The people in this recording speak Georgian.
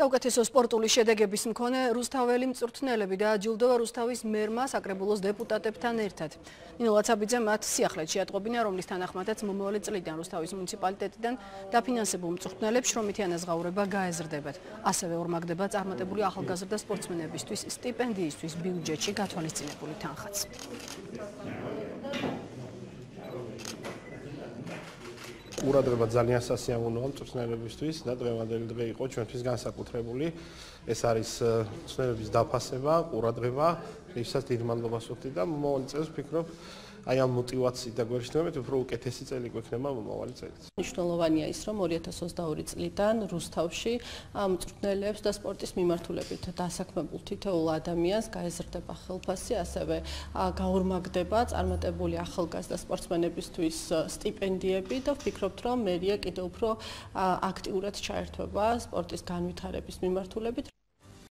საუკეთესო სპორტული შედეგების მქონე რუსთაველი მწვრთნელები დააჯილდოვა რუსთავის მერმა საკრებულოს დეპუტატებთან ერთად. ნინო ლაცაბიძე მათ სიახლეში ატყობინა, რომლის თანახმადაც მომავალი წლიდან რუსთავის მუნიციპალიტეტიდან დაფინანსებულ მწვრთნელებს შრომითი ანაზღაურება გაეზრდებათ. ასევე ორმაგდება წარმატებული ახალგაზრდა სპორტსმენებისთვის სტიპენდიისთვის ბიუჯეტში გათვალისწინებული თანხაც. ყურადღება ძალიან სასიამოვნოა მწვრთნელებისთვის და დღევანდელი დღე იყო ჩვენთვის განსაკუთრებული. ეს არის მწვრთნელების დაფასება, ყურადღება, ისაც დიდ მადლობას ვუხდით და მომავალ წელს ვფიქრობ, აი ამ мотивაციით და გვერდშნობით უფრო უკეთესი წელი გვექნება მომავალი წელიც. მნიშვნელოვანია ის, რომ 2022 წლიდან რუსთავში მწვრთნელებს და სპორტის მიმართულებით დასაქმებულ თითოეულ ადამიანს გაეზრდება ხელფასი, ასევე გაორმაგდება წარმატებული ახალგაზრდა სპორტსმენებისთვის სტიპენდიები და ვფიქრობთ, რომ მერია კიდევ უფრო აქტიურად ჩაერთვება სპორტის განვითარების მიმართულებით.